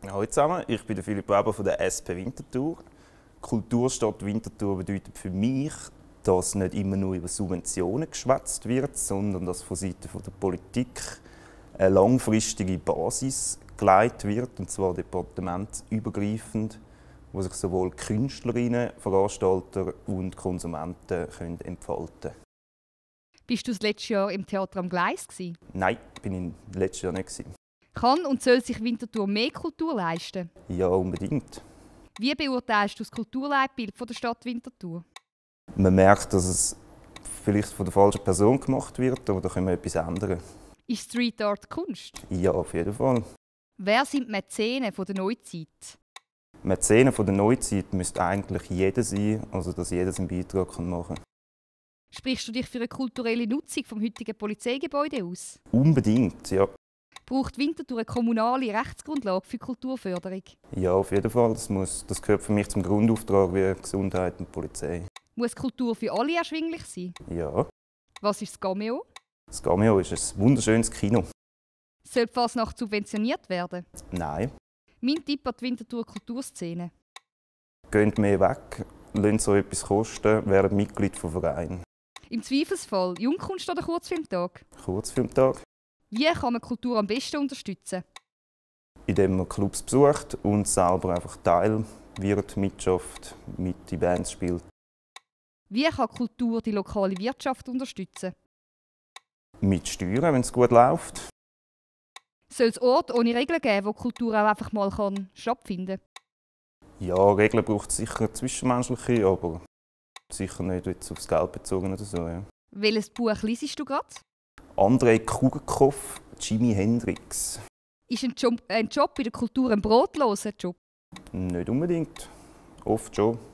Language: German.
Hallo zusammen, ich bin Philipp Weber von der SP Winterthur. Kulturstadt Winterthur bedeutet für mich, dass nicht immer nur über Subventionen geschwätzt wird, sondern dass von Seiten der Politik eine langfristige Basis gelegt wird, und zwar departementsübergreifend, wo sich sowohl Künstlerinnen, Veranstalter und Konsumenten entfalten können. Bist du das letzte Jahr im Theater am Gleis gewesen? Nein, bin ich letztes Jahr nicht. Kann und soll sich Winterthur mehr Kultur leisten? Ja, unbedingt. Wie beurteilst du das Kulturleitbild der Stadt Winterthur? Man merkt, dass es vielleicht von der falschen Person gemacht wird, aber da können wir etwas ändern. Ist Street Art Kunst? Ja, auf jeden Fall. Wer sind die Mäzene der Neuzeit? Mäzene der Neuzeit müsste eigentlich jeder sein, also dass jeder einen Beitrag machen kann. Sprichst du dich für eine kulturelle Nutzung vom heutigen Polizeigebäude aus? Unbedingt, ja. Braucht Winterthur eine kommunale Rechtsgrundlage für Kulturförderung? Ja, auf jeden Fall. Das gehört für mich zum Grundauftrag wie Gesundheit und Polizei. Muss Kultur für alle erschwinglich sein? Ja. Was ist das Gameo? Das Gameo ist ein wunderschönes Kino. Soll die Fasnacht subventioniert werden? Nein. Mein Tipp an die Winterthur Kulturszene. Geht mehr weg, lasst so etwas kosten, werdet Mitglied des Vereins. Im Zweifelsfall Jungkunst- oder Kurzfilmtag? Kurzfilmtag. Wie kann man Kultur am besten unterstützen? Indem man Clubs besucht und selber einfach Teil wird, mitschafft, mit den Bands spielt. Wie kann Kultur die lokale Wirtschaft unterstützen? Mit Steuern, wenn es gut läuft. Soll es Orte ohne Regeln geben, wo Kultur auch einfach mal stattfinden kann? Ja, Regeln braucht es sicher zwischenmenschliche, aber sicher nicht jetzt aufs Geld bezogen oder so. Ja. Welches Buch liest du gerade? Andrei Kugelkopf, Jimi Hendrix. Ist ein Job bei der Kultur ein brotloser Job? Nicht unbedingt. Oft schon.